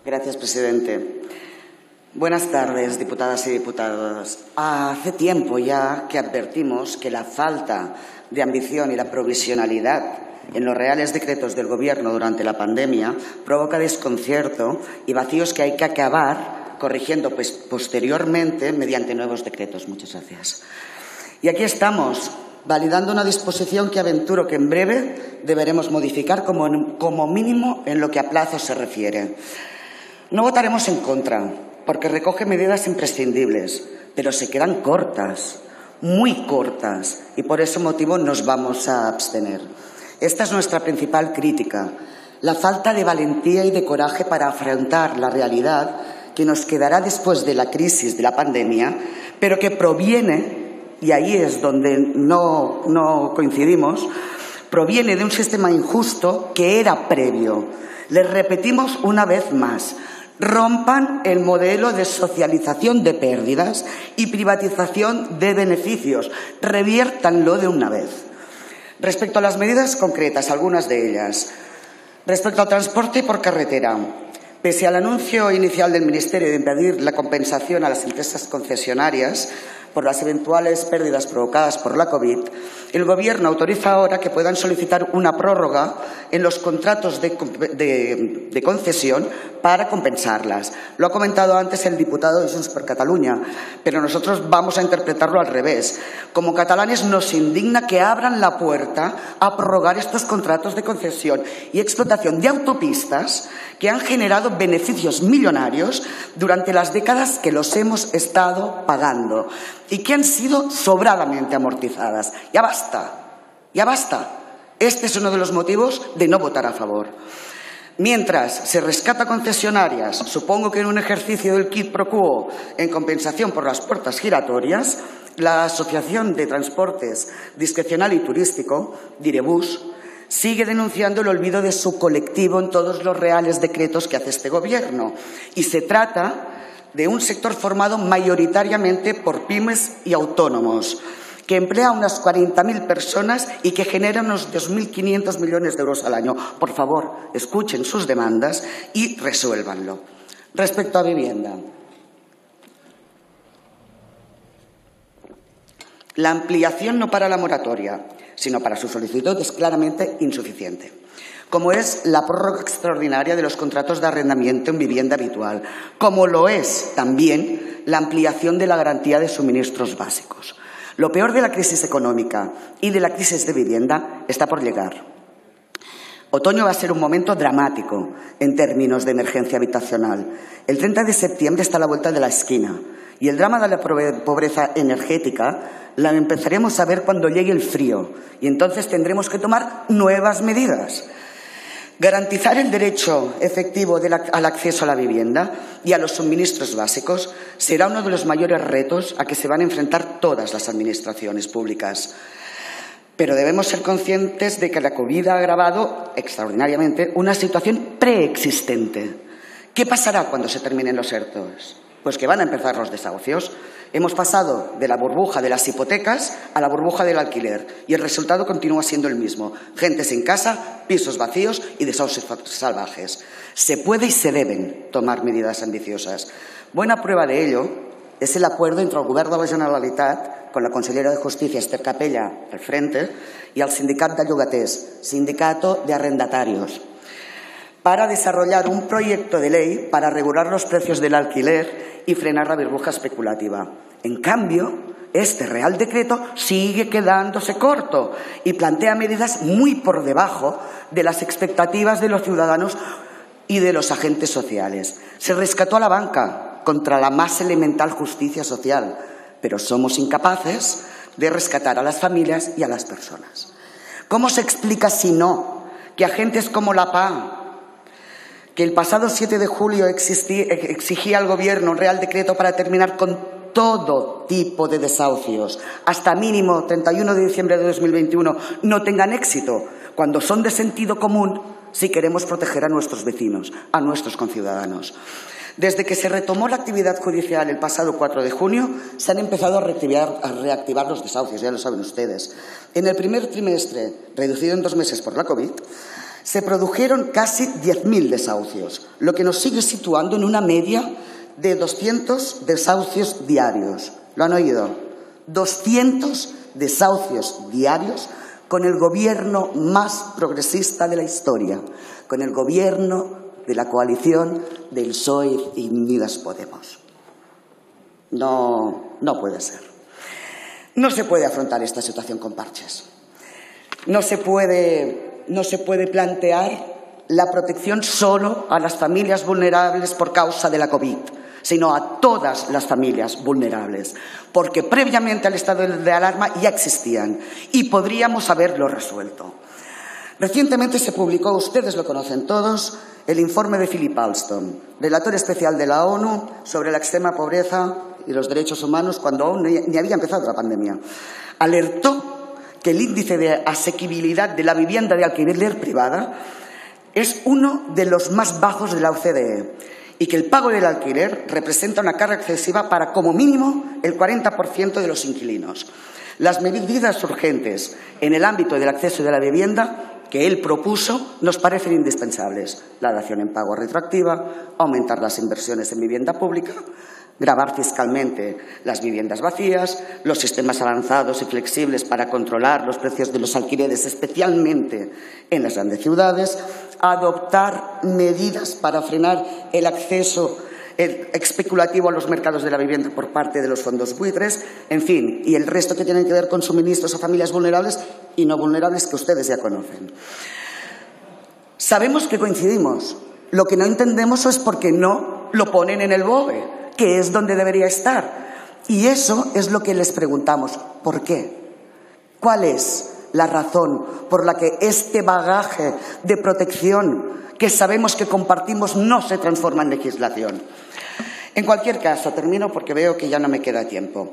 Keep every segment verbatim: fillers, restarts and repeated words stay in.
Gracias, presidente. Buenas tardes, diputadas y diputados. Hace tiempo ya que advertimos que la falta de ambición y la provisionalidad en los reales decretos del Gobierno durante la pandemia provoca desconcierto y vacíos que hay que acabar corrigiendo pues, posteriormente mediante nuevos decretos. Muchas gracias. Y aquí estamos, validando una disposición que aventuro que en breve deberemos modificar como, como mínimo en lo que a plazos se refiere. No votaremos en contra, porque recoge medidas imprescindibles, pero se quedan cortas, muy cortas, y por ese motivo nos vamos a abstener. Esta es nuestra principal crítica, la falta de valentía y de coraje para afrontar la realidad que nos quedará después de la crisis de la pandemia, pero que proviene, y ahí es donde no, no coincidimos, proviene de un sistema injusto que era previo. Les repetimos una vez más, rompan el modelo de socialización de pérdidas y privatización de beneficios, reviértanlo de una vez. Respecto a las medidas concretas, algunas de ellas. Respecto al transporte por carretera, pese al anuncio inicial del Ministerio de impedir la compensación a las empresas concesionarias por las eventuales pérdidas provocadas por la COVID, el Gobierno autoriza ahora que puedan solicitar una prórroga en los contratos de, de, de concesión para compensarlas. Lo ha comentado antes el diputado de Junts per Catalunya, pero nosotros vamos a interpretarlo al revés. Como catalanes nos indigna que abran la puerta a prorrogar estos contratos de concesión y explotación de autopistas que han generado beneficios millonarios durante las décadas que los hemos estado pagando y que han sido sobradamente amortizadas. Ya basta, ya basta. Este es uno de los motivos de no votar a favor. Mientras se rescata concesionarias, supongo que en un ejercicio del quid pro quo en compensación por las puertas giratorias, la Asociación de Transportes Discrecional y Turístico, Direbus, sigue denunciando el olvido de su colectivo en todos los reales decretos que hace este Gobierno. Y se trata de un sector formado mayoritariamente por pymes y autónomos, que emplea a unas cuarenta mil personas y que genera unos dos mil quinientos millones de euros al año. Por favor, escuchen sus demandas y resuélvanlo. Respecto a vivienda, la ampliación no para la moratoria, sino para su solicitud es claramente insuficiente, como es la prórroga extraordinaria de los contratos de arrendamiento en vivienda habitual, como lo es también la ampliación de la garantía de suministros básicos. Lo peor de la crisis económica y de la crisis de vivienda está por llegar. Otoño va a ser un momento dramático en términos de emergencia habitacional. El treinta de septiembre está a la vuelta de la esquina y el drama de la pobreza energética la empezaremos a ver cuando llegue el frío y entonces tendremos que tomar nuevas medidas. Garantizar el derecho efectivo de la, al acceso a la vivienda y a los suministros básicos será uno de los mayores retos a que se van a enfrentar todas las administraciones públicas. Pero debemos ser conscientes de que la COVID ha agravado extraordinariamente una situación preexistente. ¿Qué pasará cuando se terminen los ERTOs? Pues que van a empezar los desahucios. Hemos pasado de la burbuja de las hipotecas a la burbuja del alquiler y el resultado continúa siendo el mismo. Gente sin casa, pisos vacíos y desahucios salvajes. Se puede y se deben tomar medidas ambiciosas. Buena prueba de ello es el acuerdo entre el Govern de la Generalitat, con la consellera de Justicia, Esther Capella, al frente, y el Sindicat de Llogaters, Sindicato de Arrendatarios, para desarrollar un proyecto de ley para regular los precios del alquiler y frenar la burbuja especulativa. En cambio, este Real Decreto sigue quedándose corto y plantea medidas muy por debajo de las expectativas de los ciudadanos y de los agentes sociales. Se rescató a la banca contra la más elemental justicia social, pero somos incapaces de rescatar a las familias y a las personas. ¿Cómo se explica, si no, que agentes como la P A, que el pasado siete de julio exigía al Gobierno un Real Decreto para terminar con todo tipo de desahucios, hasta mínimo treinta y uno de diciembre de dos mil veintiuno, no tengan éxito, cuando son de sentido común si queremos proteger a nuestros vecinos, a nuestros conciudadanos? Desde que se retomó la actividad judicial el pasado cuatro de junio, se han empezado a reactivar, a reactivar los desahucios, ya lo saben ustedes. En el primer trimestre, reducido en dos meses por la COVID, Se produjeron casi diez mil desahucios, lo que nos sigue situando en una media de doscientos desahucios diarios. ¿Lo han oído? doscientos desahucios diarios con el gobierno más progresista de la historia, con el gobierno de la coalición del P S O E y Unidas Podemos. No, no puede ser. No se puede afrontar esta situación con parches. No se puede, no se puede plantear la protección solo a las familias vulnerables por causa de la COVID, sino a todas las familias vulnerables, porque previamente al estado de alarma ya existían y podríamos haberlo resuelto. Recientemente se publicó, ustedes lo conocen todos, el informe de Philip Alston, relator especial de la ONU sobre la extrema pobreza y los derechos humanos cuando aún ni había empezado la pandemia. Alertó que el índice de asequibilidad de la vivienda de alquiler privada es uno de los más bajos de la O C D E y que el pago del alquiler representa una carga excesiva para, como mínimo, el cuarenta por ciento de los inquilinos. Las medidas urgentes en el ámbito del acceso de la vivienda que él propuso nos parecen indispensables. La dación en pago retroactiva, aumentar las inversiones en vivienda pública, gravar fiscalmente las viviendas vacías, los sistemas avanzados y flexibles para controlar los precios de los alquileres, especialmente en las grandes ciudades, adoptar medidas para frenar el acceso el especulativo a los mercados de la vivienda por parte de los fondos buitres, en fin, y el resto que tienen que ver con suministros a familias vulnerables y no vulnerables que ustedes ya conocen. Sabemos que coincidimos. Lo que no entendemos es por qué no lo ponen en el B O E, que es donde debería estar. Y eso es lo que les preguntamos. ¿Por qué? ¿Cuál es la razón por la que este bagaje de protección que sabemos que compartimos no se transforma en legislación? En cualquier caso, termino porque veo que ya no me queda tiempo.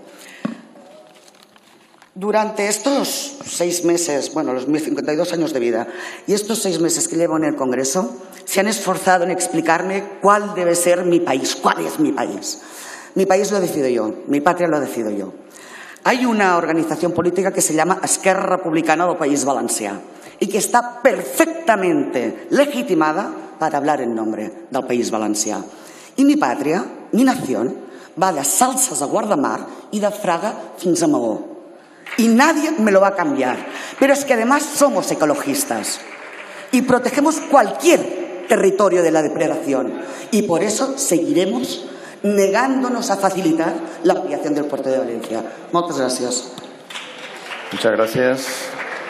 Durante estos seis meses, bueno, los mis cincuenta y dos años de vida, y estos seis meses que llevo en el Congreso, se han esforzado en explicarme cuál debe ser mi país, cuál es mi país. Mi país lo decido yo, mi patria lo decido yo. Hay una organización política que se llama Esquerra Republicana del País Valencià y que está perfectamente legitimada para hablar en nombre del País Valencià. I mi pàtria, mi nación, va de Salses a Guardamar y de Fraga fins a Maó. Y nadie me lo va a cambiar. Pero es que además somos ecologistas y protegemos cualquier territorio de la depredación. Y por eso seguiremos negándonos a facilitar la ampliación del puerto de Valencia. Muchas gracias. Muchas gracias.